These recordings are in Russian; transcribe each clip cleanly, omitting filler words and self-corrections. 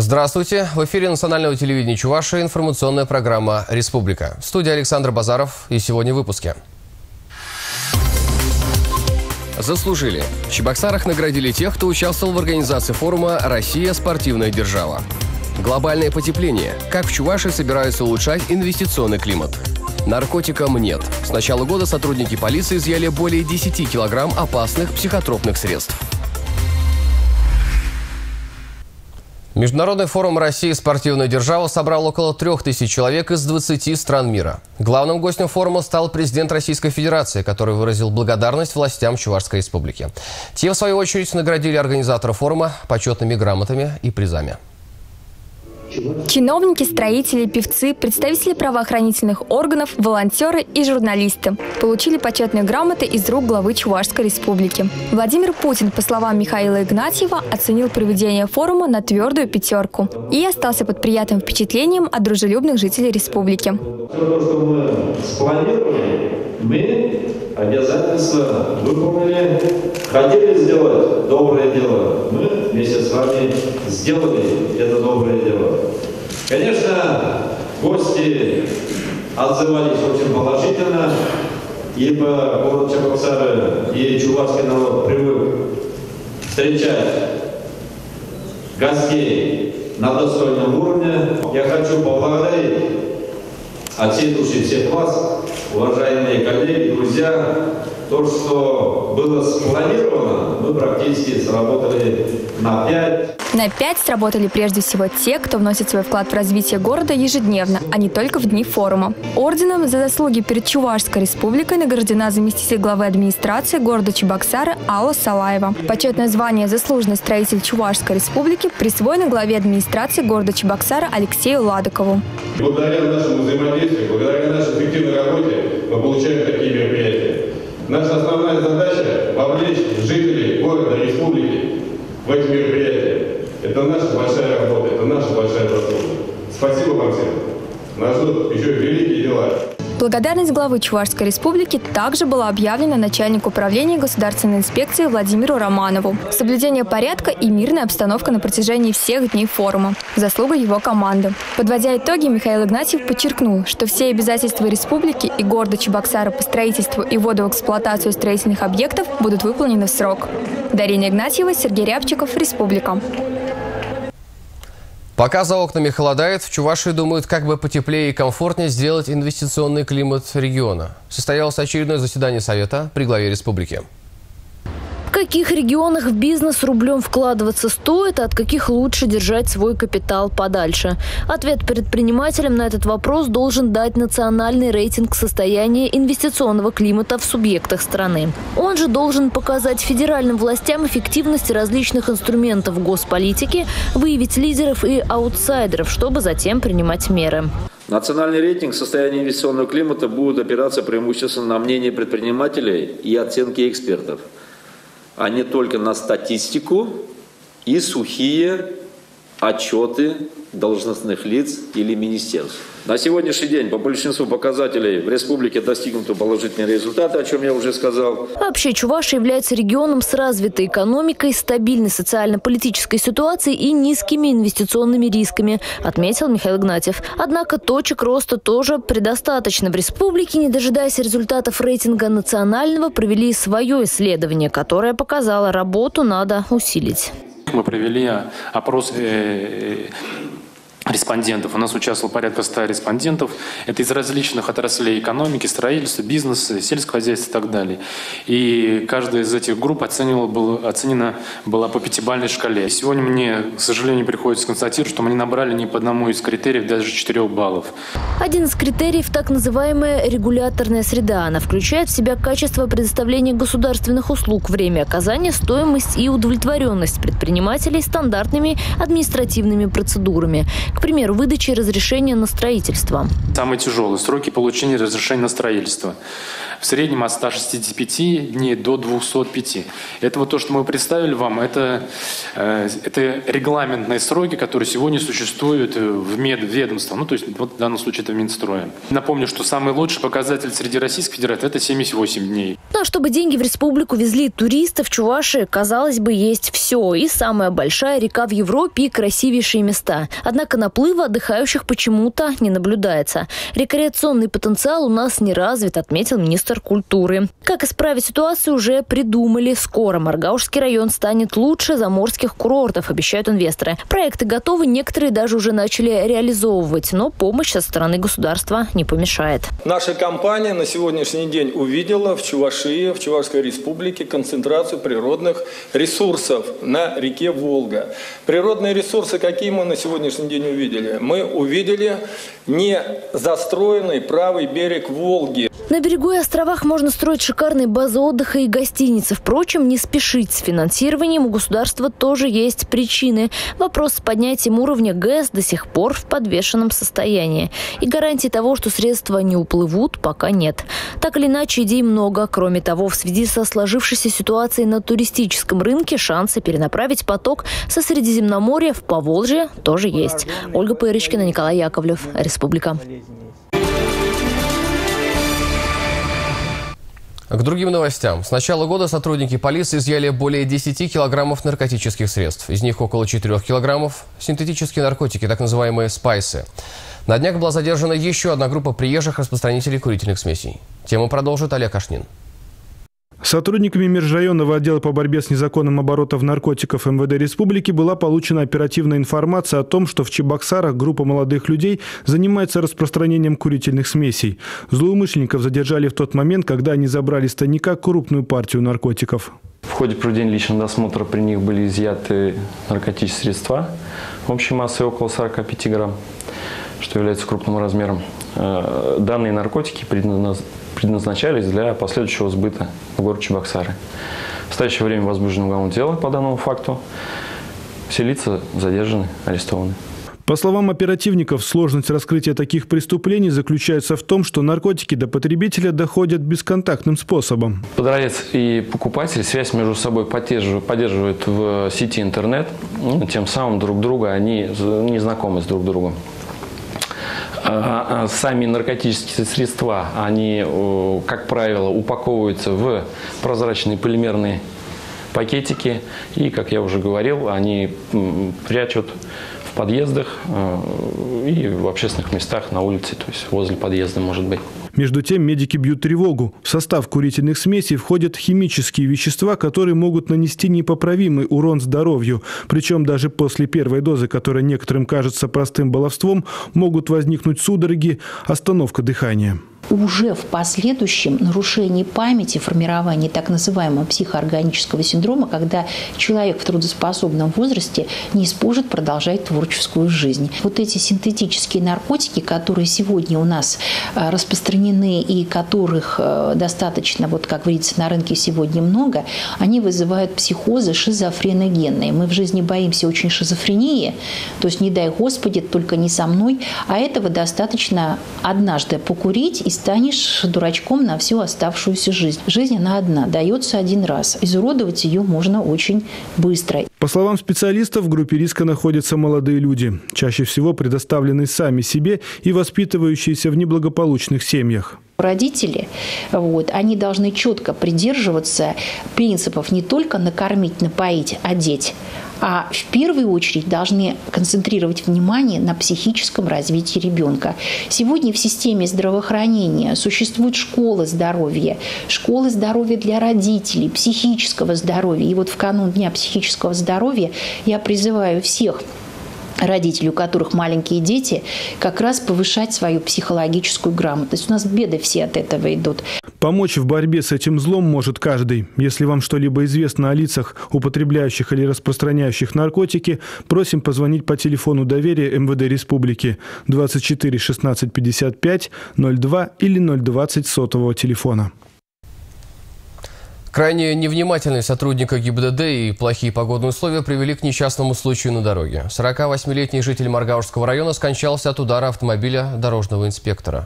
Здравствуйте! В эфире национального телевидения Чувашии информационная программа «Республика». В студии Александр Базаров, и сегодня в выпуске. Заслужили. В Чебоксарах наградили тех, кто участвовал в организации форума «Россия – спортивная держава». Глобальное потепление. Как в Чувашии собираются улучшать инвестиционный климат. Наркотикам нет. С начала года сотрудники полиции изъяли более 10 килограмм опасных психотропных средств. Международный форум «Россия – спортивная держава» собрал около 3000 человек из 20 стран мира. Главным гостем форума стал президент Российской Федерации, который выразил благодарность властям Чувашской Республики. Те, в свою очередь, наградили организатора форума почетными грамотами и призами. Чиновники, строители, певцы, представители правоохранительных органов, волонтеры и журналисты получили почетные грамоты из рук главы Чувашской Республики. Владимир Путин, по словам Михаила Игнатьева, оценил проведение форума на твердую 5 и остался под приятным впечатлением от дружелюбных жителей республики. То, что мы спланировали, мы обязательства выполнили. Хотели сделать доброе дело, мы вместе с вами сделали это доброе дело. Конечно, гости отзывались очень положительно, ибо город Чебоксары и чувашский народ привык встречать гостей на достойном уровне. Я хочу поблагодарить от всей души всех вас, уважаемые коллеги, друзья. То, что было спланировано, мы практически сработали на 5. На 5 сработали прежде всего те, кто вносит свой вклад в развитие города ежедневно, а не только в дни форума. Орденом за заслуги перед Чувашской Республикой награждена заместитель главы администрации города Чебоксары Алла Салаева. Почетное звание «Заслуженный строитель Чувашской Республики» присвоено главе администрации города Чебоксары Алексею Ладыкову. Благодаря нашему взаимодействию, благодаря нашей эффективной работе мы получаем такие мероприятия. Наша основная задача – вовлечь жителей города, республики в эти мероприятия. Это наша большая работа, это наша большая заслуга. Спасибо вам всем. Нас ждут еще великие дела. Благодарность главы Чувашской Республики также была объявлена начальнику управления государственной инспекции Владимиру Романову. Соблюдение порядка и мирная обстановка на протяжении всех дней форума. Заслуга его команды. Подводя итоги, Михаил Игнатьев подчеркнул, что все обязательства республики и города Чебоксары по строительству и вводу в эксплуатацию строительных объектов будут выполнены в срок. Дарина Игнатьева, Сергей Рябчиков, Республика. Пока за окнами холодает, в Чувашии думают, как бы потеплее и комфортнее сделать инвестиционный климат региона. Состоялось очередное заседание Совета при главе республики. В каких регионах в бизнес рублем вкладываться стоит, а от каких лучше держать свой капитал подальше? Ответ предпринимателям на этот вопрос должен дать национальный рейтинг состояния инвестиционного климата в субъектах страны. Он же должен показать федеральным властям эффективность различных инструментов госполитики, выявить лидеров и аутсайдеров, чтобы затем принимать меры. Национальный рейтинг состояния инвестиционного климата будет опираться преимущественно на мнение предпринимателей и оценки экспертов, а не только на статистику и сухие отчеты должностных лиц или министерств. На сегодняшний день по большинству показателей в республике достигнуты положительные результаты, о чем я уже сказал. Вообще Чувашия является регионом с развитой экономикой, стабильной социально-политической ситуацией и низкими инвестиционными рисками, отметил Михаил Игнатьев. Однако точек роста тоже предостаточно. В республике, не дожидаясь результатов рейтинга национального, провели свое исследование, которое показало, работу надо усилить. Мы провели опрос респондентов. У нас участвовало порядка 100 респондентов. Это из различных отраслей экономики, строительства, бизнеса, сельского хозяйства и так далее. И каждая из этих групп оценена была по 5-бальной шкале. И сегодня мне, к сожалению, приходится констатировать, что мы не набрали ни по одному из критериев даже 4 баллов. Один из критериев – так называемая регуляторная среда. Она включает в себя качество предоставления государственных услуг, время оказания, стоимость и удовлетворенность предпринимателей стандартными административными процедурами. К примеру, выдачи разрешения на строительство. Самые тяжелые сроки получения разрешения на строительство. В среднем от 165 дней до 205. Это вот то, что мы представили вам, это регламентные сроки, которые сегодня существуют в ведомстве. То есть вот в данном случае это Минстроя. Напомню, что самый лучший показатель среди Российской Федерации – это 78 дней. Ну а чтобы деньги в республику везли туристы, в Чувашии, казалось бы, есть все. И самая большая река в Европе, и красивейшие места. Однако наплыва отдыхающих почему-то не наблюдается. Рекреационный потенциал у нас не развит, отметил министр культуры. Как исправить ситуацию, уже придумали. Скоро Маргаушский район станет лучше заморских курортов, обещают инвесторы. Проекты готовы, некоторые даже уже начали реализовывать, но помощь со стороны государства не помешает. Наша компания на сегодняшний день увидела в Чувашии, в Чувашской республике концентрацию природных ресурсов на реке Волга. Природные ресурсы, какие мы на сегодняшний день увидели? Мы увидели не застроенный правый берег Волги. На берегу и островах можно строить шикарные базы отдыха и гостиницы. Впрочем, не спешить с финансированием у государства тоже есть причины. Вопрос с поднятием уровня ГЭС до сих пор в подвешенном состоянии. И гарантии того, что средства не уплывут, пока нет. Так или иначе, идей много. Кроме того, в связи со сложившейся ситуацией на туристическом рынке шансы перенаправить поток со Средиземноморья в Поволжье тоже есть. Ольга Пырочкина, Николай Яковлев, Республика. К другим новостям. С начала года сотрудники полиции изъяли более 10 килограммов наркотических средств. Из них около 4 килограммов – синтетические наркотики, так называемые спайсы. На днях была задержана еще одна группа приезжих распространителей курительных смесей. Тему продолжит Олег Ашнин. Сотрудниками межрайонного отдела по борьбе с незаконным оборотом наркотиков МВД Республики была получена оперативная информация о том, что в Чебоксарах группа молодых людей занимается распространением курительных смесей. Злоумышленников задержали в тот момент, когда они забрали с тайника крупную партию наркотиков. В ходе проведения личного досмотра при них были изъяты наркотические средства общей массой около 45 грамм, что является крупным размером. Данные наркотики предназначались для последующего сбыта в город Чебоксары. В настоящее время возбуждено уголовное дело по данному факту. Все лица задержаны, арестованы. По словам оперативников, сложность раскрытия таких преступлений заключается в том, что наркотики до потребителя доходят бесконтактным способом. Продавец и покупатель связь между собой поддерживают в сети интернет, тем самым друг друга они не знакомы с друг другом. Сами наркотические средства, они, как правило, упаковываются в прозрачные полимерные пакетики. И, как я уже говорил, они прячут в подъездах и в общественных местах на улице, то есть возле подъезда, может быть. Между тем, медики бьют тревогу. В состав курительных смесей входят химические вещества, которые могут нанести непоправимый урон здоровью. Причем даже после первой дозы, которая некоторым кажется простым баловством, могут возникнуть судороги, остановка дыхания. Уже в последующем нарушении памяти, формировании так называемого психоорганического синдрома, когда человек в трудоспособном возрасте не сможет продолжать творческую жизнь. Вот эти синтетические наркотики, которые сегодня у нас распространены и которых достаточно, вот как говорится, на рынке сегодня много, они вызывают психозы шизофреногенные. Мы в жизни боимся очень шизофрении, то есть не дай Господи, только не со мной, а этого достаточно однажды покурить и станешь дурачком на всю оставшуюся жизнь. Жизнь, она одна, дается один раз. Изуродовать ее можно очень быстро. По словам специалистов, в группе риска находятся молодые люди, чаще всего предоставленные сами себе и воспитывающиеся в неблагополучных семьях. Родители, они должны четко придерживаться принципов не только накормить, напоить, одеть, а в первую очередь должны концентрировать внимание на психическом развитии ребенка. Сегодня в системе здравоохранения существуют школы здоровья для родителей, психического здоровья. И вот в канун Дня психического здоровья я призываю всех родителей, у которых маленькие дети, как раз повышать свою психологическую грамотность. У нас беды все от этого идут. Помочь в борьбе с этим злом может каждый. Если вам что-либо известно о лицах, употребляющих или распространяющих наркотики, просим позвонить по телефону доверия МВД Республики 24 16 55 02 или 020 сотового телефона. Крайне невнимательный сотрудника ГИБДД и плохие погодные условия привели к несчастному случаю на дороге. 48-летний житель Маргаушского района скончался от удара автомобиля дорожного инспектора.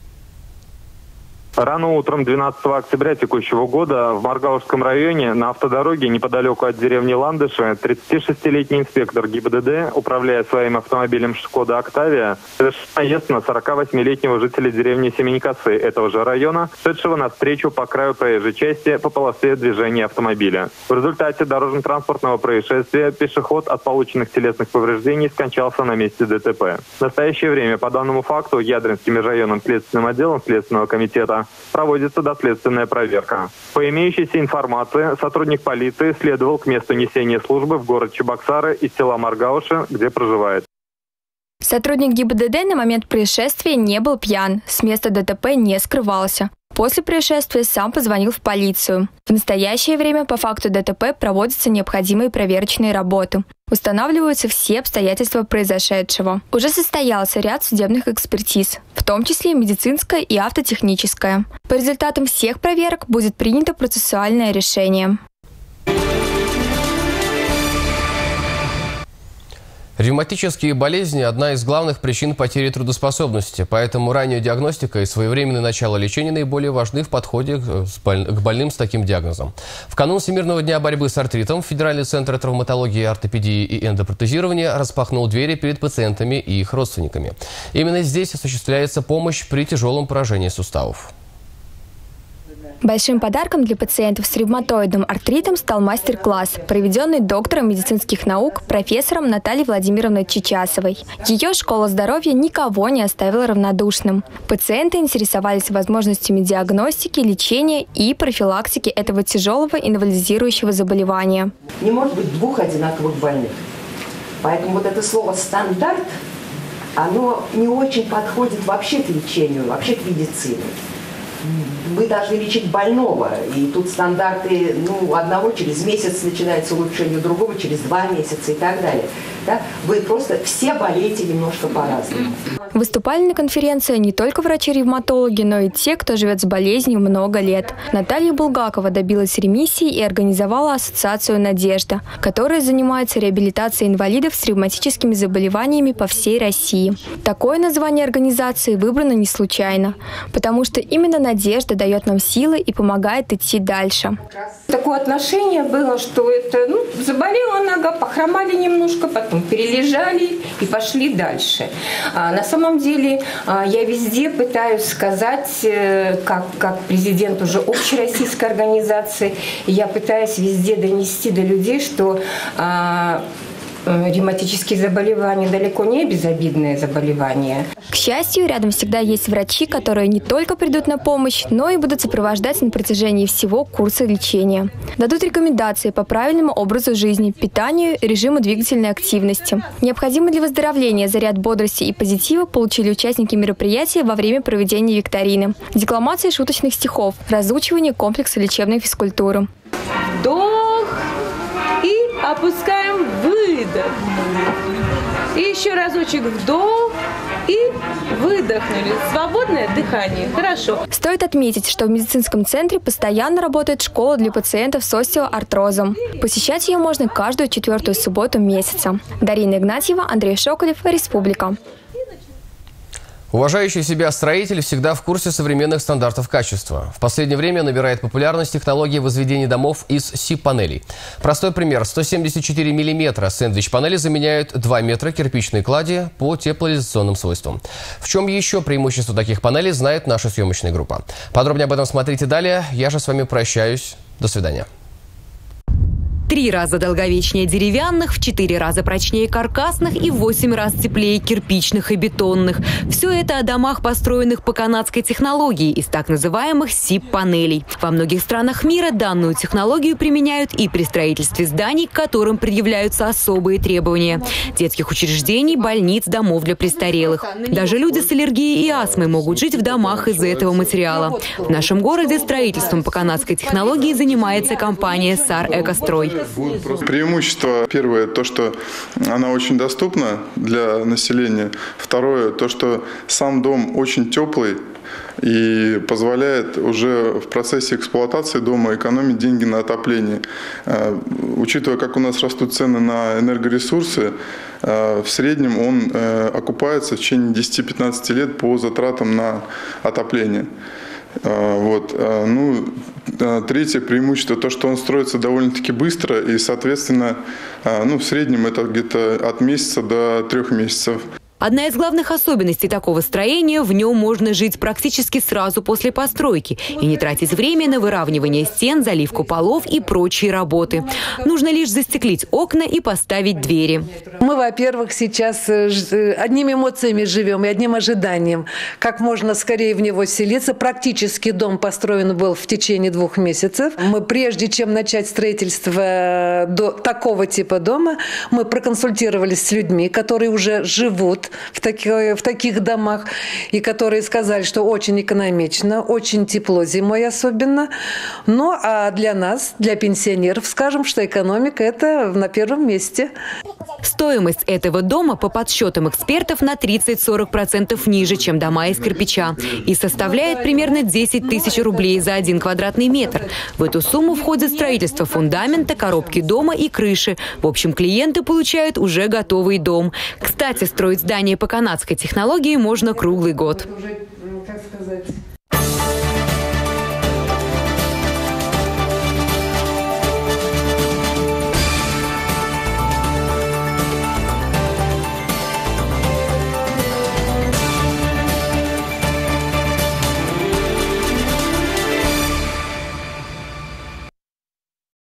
Рано утром 12 октября текущего года в Маргаушском районе на автодороге неподалеку от деревни Ландыши 36-летний инспектор ГИБДД, управляя своим автомобилем «Шкода Октавия», совершил наезд на 48-летнего жителя деревни Семенькасы этого же района, шедшего навстречу по краю проезжей части по полосе движения автомобиля. В результате дорожно-транспортного происшествия пешеход от полученных телесных повреждений скончался на месте ДТП. В настоящее время по данному факту Ядринским межрайонным следственным отделом Следственного комитета проводится доследственная проверка. По имеющейся информации, сотрудник полиции следовал к месту несения службы в город Чебоксары из села Маргауши, где проживает. Сотрудник ГИБДД на момент происшествия не был пьян, с места ДТП не скрывался. После происшествия сам позвонил в полицию. В настоящее время по факту ДТП проводятся необходимые проверочные работы. Устанавливаются все обстоятельства произошедшего. Уже состоялся ряд судебных экспертиз, в том числе медицинская и автотехническая. По результатам всех проверок будет принято процессуальное решение. Ревматические болезни – одна из главных причин потери трудоспособности, поэтому ранняя диагностика и своевременное начало лечения наиболее важны в подходе к больным с таким диагнозом. В канун Всемирного дня борьбы с артритом Федеральный центр травматологии, ортопедии и эндопротезирования распахнул двери перед пациентами и их родственниками. Именно здесь осуществляется помощь при тяжелом поражении суставов. Большим подарком для пациентов с ревматоидным артритом стал мастер-класс, проведенный доктором медицинских наук, профессором Натальей Владимировной Чичасовой. Ее школа здоровья никого не оставила равнодушным. Пациенты интересовались возможностями диагностики, лечения и профилактики этого тяжелого инвалидизирующего заболевания. Не может быть двух одинаковых больных. Поэтому вот это слово «стандарт», оно не очень подходит вообще к лечению, вообще к медицине. Мы должны лечить больного, и тут стандарты, одного через месяц начинается улучшение, другого через 2 месяца и так далее. Да? Вы просто все болеете немножко по-разному. Выступали на конференции не только врачи-ревматологи, но и те, кто живет с болезнью много лет. Наталья Булгакова добилась ремиссии и организовала ассоциацию «Надежда», которая занимается реабилитацией инвалидов с ревматическими заболеваниями по всей России. Такое название организации выбрано не случайно, потому что именно надежда дает нам силы и помогает идти дальше. Такое отношение было, что это, заболела нога, похромали немножко, потом перележали и пошли дальше. На самом деле я везде пытаюсь сказать, как президент уже общероссийской организации, я пытаюсь везде донести до людей, что ревматические заболевания далеко не безобидные заболевания. К счастью, рядом всегда есть врачи, которые не только придут на помощь, но и будут сопровождать на протяжении всего курса лечения. Дадут рекомендации по правильному образу жизни, питанию, режиму двигательной активности. Необходимый для выздоровления заряд бодрости и позитива получили участники мероприятия во время проведения викторины. Декламации шуточных стихов, разучивание комплекса лечебной физкультуры. Вдох и опускаем, выдох. И еще разочек вдох и выдохнули. Свободное дыхание. Хорошо. Стоит отметить, что в медицинском центре постоянно работает школа для пациентов с остеоартрозом. Посещать ее можно каждую 4-ю субботу месяца. Дарина Игнатьева, Андрей Шоколев, Республика. Уважающий себя строитель всегда в курсе современных стандартов качества. В последнее время набирает популярность технология возведения домов из СИП-панелей. Простой пример. 174 мм сэндвич-панели заменяют 2 метра кирпичной клади по теплоизоляционным свойствам. В чем еще преимущество таких панелей, знает наша съемочная группа. Подробнее об этом смотрите далее. Я же с вами прощаюсь. До свидания. 3 раза долговечнее деревянных, в 4 раза прочнее каркасных и в 8 раз теплее кирпичных и бетонных. Все это о домах, построенных по канадской технологии из так называемых СИП-панелей. Во многих странах мира данную технологию применяют и при строительстве зданий, к которым предъявляются особые требования. Детских учреждений, больниц, домов для престарелых. Даже люди с аллергией и астмой могут жить в домах из этого материала. В нашем городе строительством по канадской технологии занимается компания «Сар Экострой». Преимущество первое, то, что она очень доступна для населения. Второе, то, что сам дом очень теплый и позволяет уже в процессе эксплуатации дома экономить деньги на отопление. Учитывая, как у нас растут цены на энергоресурсы, в среднем он окупается в течение 10-15 лет по затратам на отопление. Третье преимущество, то, что он строится довольно-таки быстро и, соответственно, в среднем это где-то от месяца до 3 месяцев. Одна из главных особенностей такого строения – в нем можно жить практически сразу после постройки и не тратить время на выравнивание стен, заливку полов и прочие работы. Нужно лишь застеклить окна и поставить двери. Мы, во-первых, сейчас одними эмоциями живем и одним ожиданием, как можно скорее в него селиться. Практически дом построен был в течение 2 месяцев. Мы, прежде чем начать строительство такого типа дома, мы проконсультировались с людьми, которые уже живут в таких домах, и которые сказали, что очень экономично, очень тепло зимой особенно. Ну, а для нас, для пенсионеров, скажем, что экономика – это на первом месте. Стоимость этого дома, по подсчетам экспертов, на 30-40% ниже, чем дома из кирпича, и составляет примерно 10 тысяч рублей за 1 квадратный метр. В эту сумму входит строительство фундамента, коробки дома и крыши. В общем, клиенты получают уже готовый дом. Кстати, строить здание по канадской технологии можно круглый год. Как сказать...